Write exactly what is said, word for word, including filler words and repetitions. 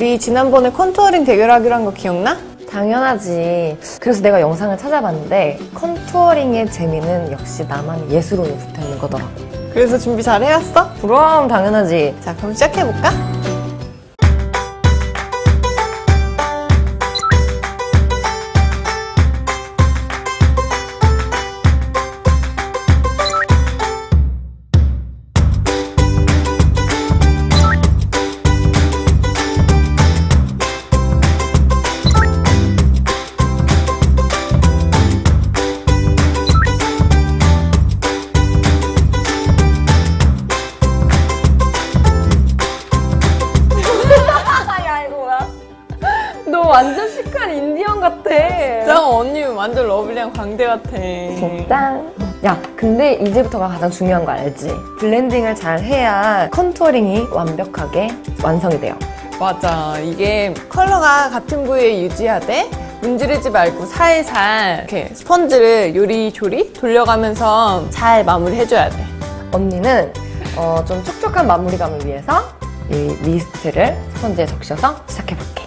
우리 지난번에 컨투어링 대결하기로 한 거 기억나? 당연하지. 그래서 내가 영상을 찾아봤는데 컨투어링의 재미는 역시 나만의 예술론이 붙어있는 거더라고. 그래서 준비 잘 해왔어? 그럼 당연하지. 자, 그럼 시작해볼까? 너 완전 시크한 인디언 같아. 진짜 언니 완전 러블리한 광대 같아. 진짜? 야, 근데 이제부터가 가장 중요한 거 알지? 블렌딩을 잘 해야 컨투어링이 완벽하게 완성이 돼요. 맞아. 이게 컬러가 같은 부위에 유지하되 문지르지 말고 살살 이렇게 스펀지를 요리조리 돌려가면서 잘 마무리해줘야 돼. 언니는 어, 좀 촉촉한 마무리감을 위해서 이 미스트를 스펀지에 적셔서 시작해볼게.